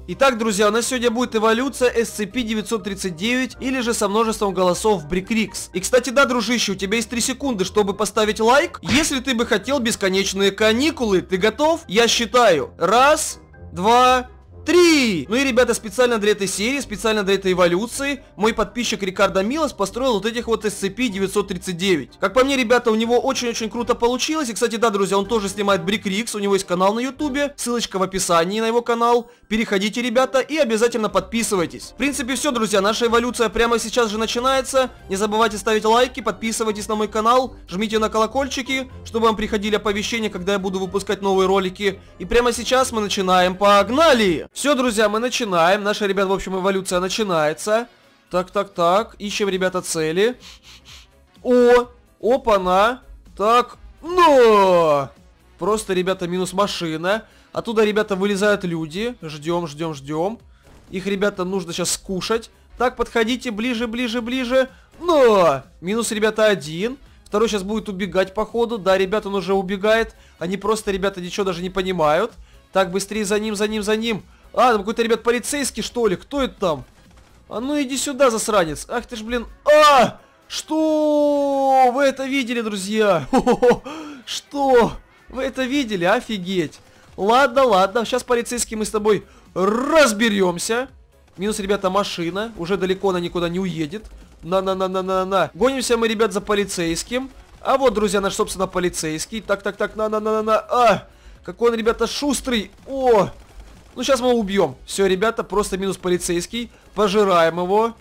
Итак, друзья, у нас сегодня будет эволюция SCP-939 или же со множеством голосов Брикрикс. И, кстати, да, дружище, у тебя есть 3 секунды, чтобы поставить лайк. Если ты бы хотел бесконечные каникулы, ты готов? Я считаю. 1, 2, 3! Ну и, ребята, специально для этой серии, специально для этой эволюции, мой подписчик Рикардо Милос построил вот этих вот SCP-939. Как по мне, ребята, у него очень-очень круто получилось. И, кстати, да, друзья, он тоже снимает Брикрикс, у него есть канал на ютубе, ссылочка в описании на его канал. Переходите, ребята, и обязательно подписывайтесь. В принципе, все, друзья, наша эволюция прямо сейчас же начинается. Не забывайте ставить лайки, подписывайтесь на мой канал, жмите на колокольчики, чтобы вам приходили оповещения, когда я буду выпускать новые ролики. И прямо сейчас мы начинаем. Погнали! Все, друзья, мы начинаем. Наша, ребят, в общем, эволюция начинается. Так. Ищем, ребята, цели. Опа-на. Так, но! Просто, ребята, минус машина. Оттуда, ребята, вылезают люди. Ждем. Их, ребята, нужно сейчас скушать. Так, подходите ближе. Но! Минус, ребята, 1. Второй сейчас будет убегать, походу. Да, ребята, он уже убегает. Они просто, ребята, ничего даже не понимают. Так, быстрее за ним. А, там какой-то, ребят, полицейский, что ли? Кто это там? А ну иди сюда, засранец. Ах ты ж, блин. А! Что? Вы это видели, друзья? Что? Вы это видели? Офигеть. Ладно. Сейчас, полицейский, мы с тобой разберемся. Минус, ребята, машина. Уже далеко она никуда не уедет. На. Гонимся мы, ребят, за полицейским. А вот, друзья, наш, собственно, полицейский. Так. На. А! Какой он, ребята, шустрый. О! Ну, сейчас мы его убьем. Все, ребята, просто минус полицейский. Пожираем его.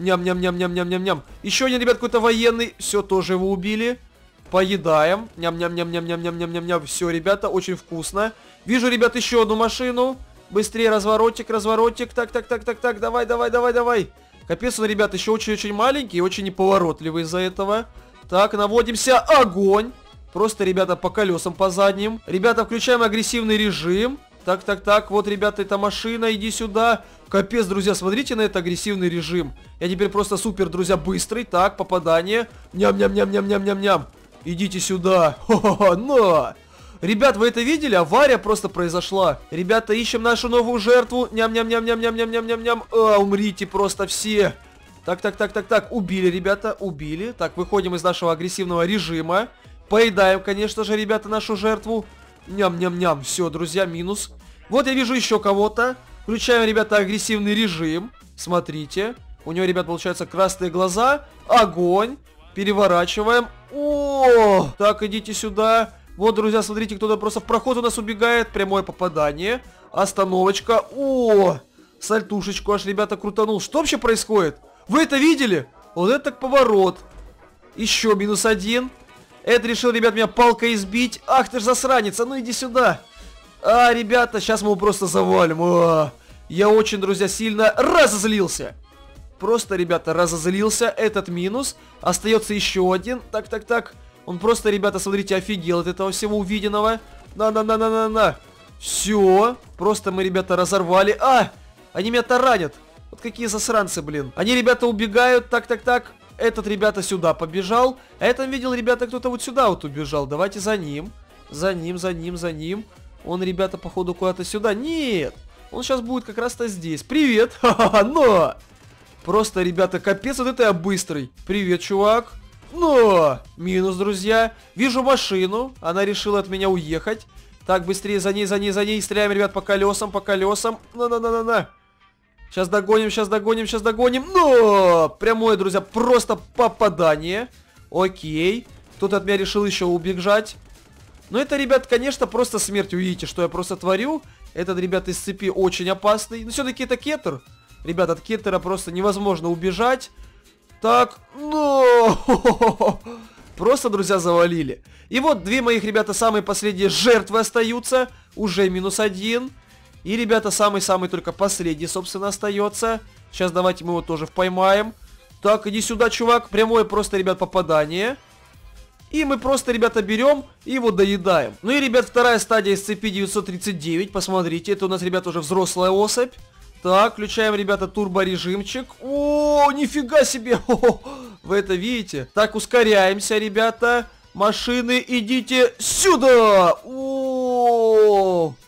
Ням. Еще один, ребят, какой-то военный. Все, тоже его убили. Поедаем. Ням. Все, ребята, очень вкусно. Вижу, ребят, еще одну машину. Быстрее, разворотик. Так. Давай. Капец, он, ребят, еще очень-очень маленький и очень неповоротливый из-за этого. Так, наводимся. Огонь. Просто, ребята, по колесам, по задним. Ребята, включаем агрессивный режим. Так. Вот, ребята, эта машина, иди сюда. Капец, друзья, смотрите на этот агрессивный режим. Я теперь просто супер, друзья, быстрый. Так, попадание. Ням. Идите сюда. На. Ребят, вы это видели? Авария просто произошла. Ребята, ищем нашу новую жертву. Ням. А, умрите просто все. Так. Убили, ребята, убили. Так, выходим из нашего агрессивного режима. Поедаем, конечно же, ребята, нашу жертву. Ням. Все, друзья, минус. Вот я вижу еще кого-то. Включаем, ребята, агрессивный режим. Смотрите. У него, ребят, получается красные глаза. Огонь. Переворачиваем. О! Так, идите сюда. Вот, друзья, смотрите, кто-то просто в проход у нас убегает. Прямое попадание. Остановочка. О! Сальтушечку аж, ребята, крутанул. Что вообще происходит? Вы это видели? Вот это так поворот. Еще минус 1. Эд решил, ребят, меня палкой избить. Ах ты ж засранец, а ну иди сюда. А, ребята, сейчас мы его просто завалим. Я очень, друзья, сильно разозлился. Просто, ребята, разозлился. Этот минус. Остается еще один. Так. Он просто, ребята, смотрите, офигел от этого всего увиденного. На. Все. Просто мы, ребята, разорвали. А! Они меня таранят. Вот какие засранцы, блин. Они, ребята, убегают. Так. Этот, ребята, сюда побежал. А я там видел, ребята, кто-то вот сюда вот убежал. Давайте за ним. За ним. Он, ребята, походу, куда-то сюда. Нет. Он сейчас будет как раз-то здесь. Привет. Ха-ха-ха, но. Просто, ребята, капец, вот это я быстрый. Привет, чувак. Но. Минус, друзья. Вижу машину. Она решила от меня уехать. Так, быстрее за ней. Стреляем, ребят, по колесам. На. Сейчас догоним. Но! Прямое, друзья, просто попадание. Окей. Кто-то от меня решил еще убежать. Но это, ребят, конечно, просто смерть. Увидите, что я просто творю. Этот, ребят, из цепи очень опасный. Но все-таки это кетер. Ребят, от кетера просто невозможно убежать. Так, но! Просто, друзья, завалили. И вот 2 моих, ребята, самые последние жертвы остаются. Уже минус 1. И, ребята, самый-самый только последний, собственно, остается. Сейчас давайте мы его тоже поймаем. Так, иди сюда, чувак. Прямое просто, ребят, попадание. И мы просто, ребята, берем и его доедаем. Ну и, ребят, вторая стадия SCP-939. Посмотрите, это у нас, ребята, уже взрослая особь. Так, включаем, ребята, турборежимчик. О, нифига себе! Вы это видите? Так, ускоряемся, ребята. Машины, идите сюда! О!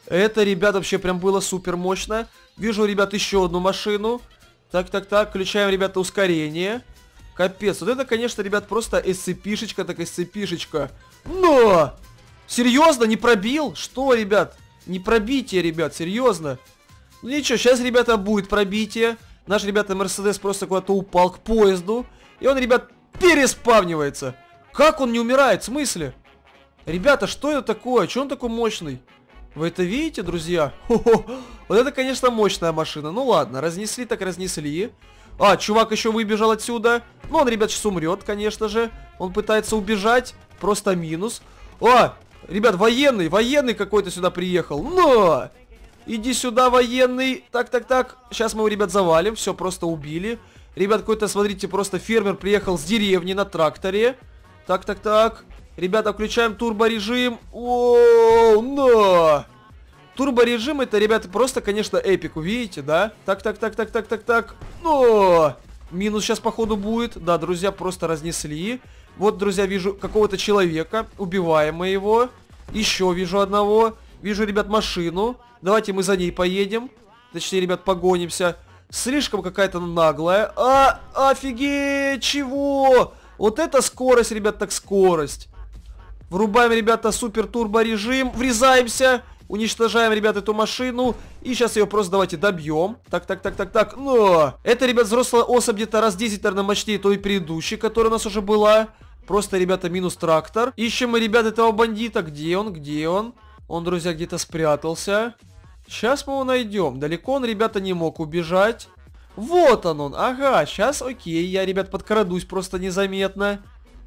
Это, ребят, вообще прям было супер мощно. Вижу, ребят, еще одну машину. Так, включаем, ребята, ускорение. Капец, вот это, конечно, ребят, просто SCP-шечка, так SCP-шечка. Но! Серьезно, не пробил? Что, ребят? Не пробитие, ребят, серьезно. Ну ничего, сейчас, ребята, будет пробитие. Наш, ребята, Мерседес просто куда-то упал к поезду. И он, ребят, переспавнивается. Как он не умирает? В смысле? Ребята, что это такое? Чего он такой мощный? Вы это видите, друзья? Хо-хо. Вот это, конечно, мощная машина. Ну ладно, разнесли так разнесли. А, чувак еще выбежал отсюда. Ну, он, ребят, сейчас умрет, конечно же. Он пытается убежать. Просто минус. О, ребят, военный какой-то сюда приехал. Но! Иди сюда, военный. Так. Сейчас мы его, ребят, завалим. Все, просто убили. Ребят, какой-то, смотрите, просто фермер приехал с деревни на тракторе. Так. Ребята, включаем турборежим. Ооо, но! Турборежим это, ребята, просто, конечно, эпик, увидите, да? Так. Но! Минус сейчас, походу, будет. Да, друзья, просто разнесли. Вот, друзья, вижу какого-то человека. Убиваем мы его. Еще вижу одного. Вижу, ребят, машину. Давайте мы за ней поедем. Точнее, ребят, погонимся. Слишком какая-то наглая. Офигеть, чего? Вот это скорость, ребят, так скорость. Врубаем, ребята, супер турбо режим. Врезаемся. Уничтожаем, ребят, эту машину. И сейчас ее просто давайте добьем. Так. Но! Это, ребят, взрослая особь где-то раз 10, наверное, мощнее той предыдущей, которая у нас уже была. Просто, ребята, минус трактор. Ищем мы, ребят, этого бандита. Где он? Он, друзья, где-то спрятался. Сейчас мы его найдем. Далеко он, ребята, не мог убежать. Вот он. Ага, сейчас, окей. Я, ребят, подкрадусь просто незаметно.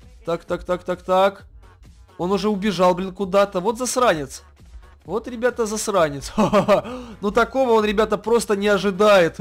Так. Он уже убежал, блин, куда-то. Вот засранец. Вот, ребята, засранец. Ну, такого он, ребята, просто не ожидает.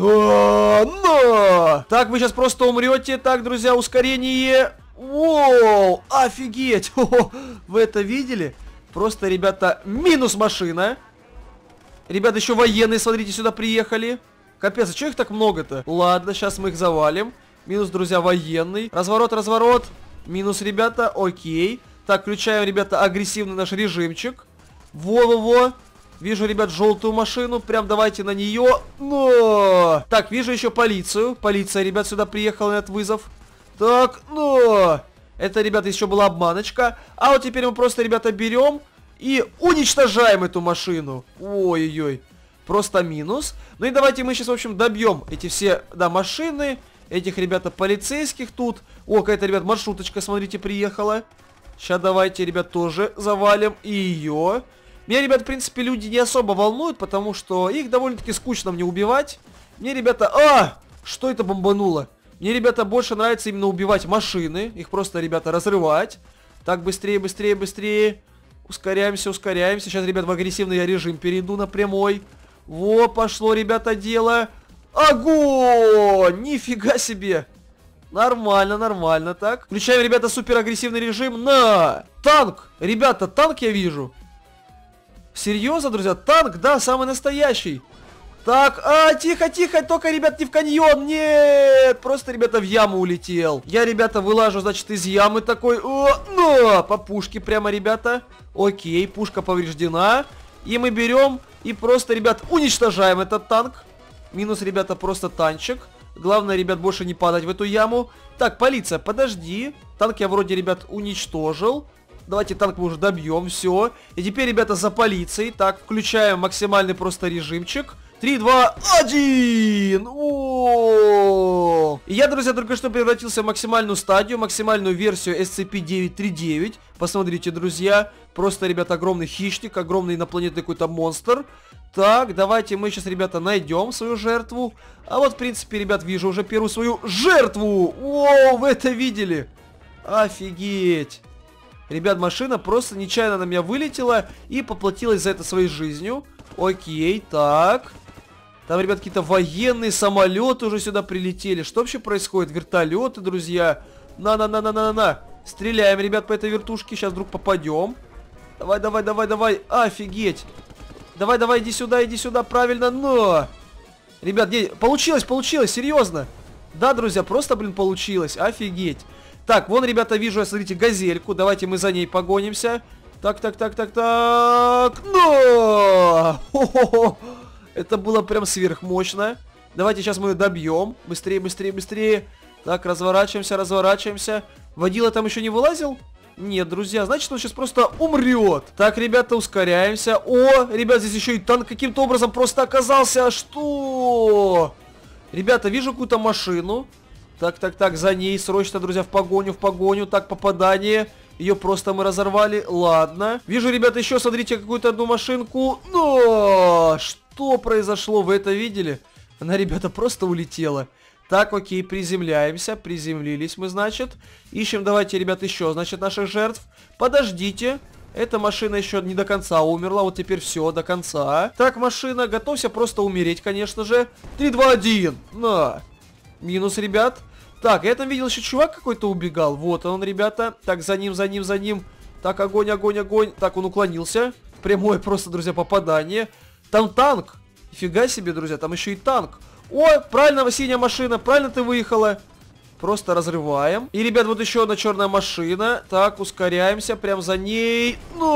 Но! Так, вы сейчас просто умрете. Так, друзья, ускорение. Воу, офигеть. Вы это видели? Просто, ребята, минус машина. Ребята, еще военные, смотрите, сюда приехали. Капец, а что их так много-то? Ладно, сейчас мы их завалим. Минус, друзья, военный. Разворот. Минус, ребята, окей. Так, включаем, ребята, агрессивный наш режимчик. Во. Вижу, ребят, желтую машину. Прям давайте на нее. Но! Так, вижу еще полицию. Полиция, ребят, сюда приехала на этот вызов. Так, но! Это, ребята, еще была обманочка. А вот теперь мы просто, ребята, берем и уничтожаем эту машину. Ой-ой-ой. Просто минус. Ну и давайте мы сейчас, в общем, добьем эти все, да, машины. Этих, ребята, полицейских тут. О, какая-то, ребят, маршруточка, смотрите, приехала. Сейчас давайте, ребят, тоже завалим и ее. Меня, ребят, в принципе, люди не особо волнуют, потому что их довольно-таки скучно мне убивать. Мне, ребята... Что это бомбануло? Мне, ребята, больше нравится именно убивать машины. Их просто, ребята, разрывать. Так, быстрее. Ускоряемся. Сейчас, ребят, в агрессивный я режим перейду на прямой. Во, пошло, ребята, дело. Огонь! Нифига себе! Нормально, так. Включаем, ребята, супер агрессивный режим на... Танк! Ребята, танк я вижу. Серьезно, друзья? Танк, да, самый настоящий. Так, тихо, только, ребят, не в каньон, нет, просто, ребята, в яму улетел. Я, ребята, вылажу, значит, из ямы такой, по пушке прямо, ребята. Окей, пушка повреждена. И мы берем и просто, ребят, уничтожаем этот танк. Минус, ребята, просто танчик. Главное, ребят, больше не падать в эту яму. Так, полиция, подожди. Танк я вроде, ребят, уничтожил. Давайте танк мы уже добьем, все. И теперь, ребята, за полицией. Так, включаем максимальный просто режимчик. 3, 2, 1! О! И я, друзья, только что превратился в максимальную стадию, максимальную версию SCP-939. Посмотрите, друзья. Просто, ребята, огромный хищник, огромный инопланетный какой-то монстр. Так, давайте мы сейчас, ребята, найдем свою жертву. А вот, в принципе, ребят, вижу уже первую свою жертву. О, вы это видели? Офигеть. Ребят, машина просто нечаянно на меня вылетела и поплатилась за это своей жизнью. Окей, так. Там, ребят, какие-то военные самолеты уже сюда прилетели. Что вообще происходит? Вертолеты, друзья. На. Стреляем, ребят, по этой вертушке. Сейчас вдруг попадем. Давай. Офигеть. Давай, иди сюда, правильно, но... Ребят, получилось, серьезно. Да, друзья, просто, блин, получилось. Офигеть. Так, вон, ребята, вижу я, смотрите, газельку. Давайте мы за ней погонимся. Так, так, так, так, так. Но! Хо-хо-хо. Это было прям сверхмощно. Давайте сейчас мы добьем. Быстрее, быстрее, быстрее. Так, разворачиваемся, разворачиваемся. Водила там еще не вылазил? Нет, друзья, значит, он сейчас просто умрет. Так, ребята, ускоряемся. О, ребят, здесь еще и танк каким-то образом просто оказался. А что? Ребята, вижу какую-то машину. Так, так, так, за ней срочно, друзья, в погоню, в погоню. Так, попадание. Ее просто мы разорвали. Ладно. Вижу, ребята, еще, смотрите, какую-то одну машинку. Но! Что произошло? Вы это видели? Она, ребята, просто улетела. Так, окей, приземляемся. Приземлились мы, значит. Ищем, давайте, ребят, еще, значит, наших жертв. Подождите. Эта машина еще не до конца умерла. Вот теперь все, до конца. Так, машина, готовься просто умереть, конечно же. 3, 2, 1. На. Минус, ребят. Так, я там видел еще чувак какой-то убегал. Вот он, ребята. Так, за ним, за ним, за ним. Так, огонь, огонь, огонь. Так, он уклонился. Прямое просто, друзья, попадание. Там танк. Нифига себе, друзья, там еще и танк. Ой, правильно, синяя машина, правильно ты выехала. Просто разрываем. И, ребят, вот еще одна черная машина. Так, ускоряемся, прям за ней.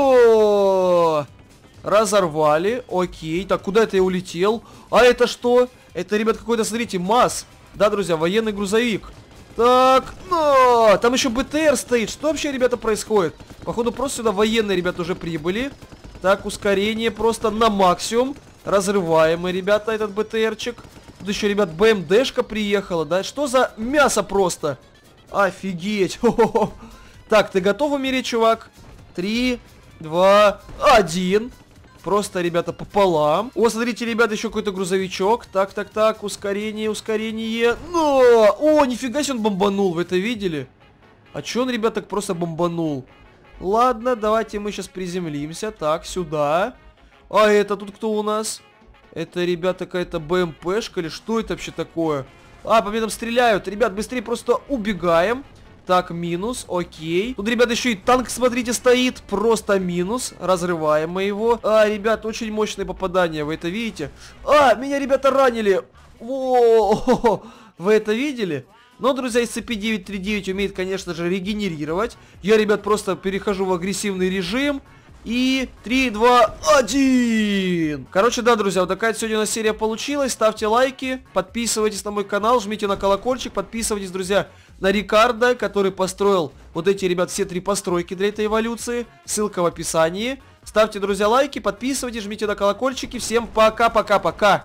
Но! Разорвали, окей. Так, куда это я улетел? А это что? Это, ребят, какой-то, смотрите, МАЗ. Да, друзья, военный грузовик. Так, но! Там еще БТР стоит. Что вообще, ребята, происходит? Походу, просто сюда военные, ребята, уже прибыли. Так, ускорение просто на максимум. Разрываемый, ребята, этот БТРчик. Тут еще, ребят, БМДшка приехала, да? Что за мясо просто? Офигеть. Хо-хо-хо. Так, ты готов умереть, чувак? 3, 2, 1. Просто, ребята, пополам. О, смотрите, ребята, еще какой-то грузовичок. Так, так, так, ускорение, ускорение. Но! О, нифига себе он бомбанул, вы это видели? А че он, ребята, так просто бомбанул? Ладно, давайте мы сейчас приземлимся. Так, сюда. А это тут кто у нас? Это, ребята, какая-то БМПшка или что это вообще такое? А, по мне там стреляют. Ребят, быстрее просто убегаем. Так, минус, окей. Тут, ребят, еще и танк, смотрите, стоит. Просто минус. Разрываем мы его. А, ребят, очень мощное попадание, вы это видите? А, меня, ребята, ранили. Во, вы это видели? Но, друзья, SCP-939 умеет, конечно же, регенерировать. Я, ребят, просто перехожу в агрессивный режим. И 3, 2, 1. Короче, да, друзья, вот такая сегодня у нас серия получилась. Ставьте лайки, подписывайтесь на мой канал, жмите на колокольчик, подписывайтесь, друзья, на Рикардо, который построил вот эти, ребят, все 3 постройки для этой эволюции. Ссылка в описании. Ставьте, друзья, лайки, подписывайтесь, жмите на колокольчики. Всем пока-пока-пока.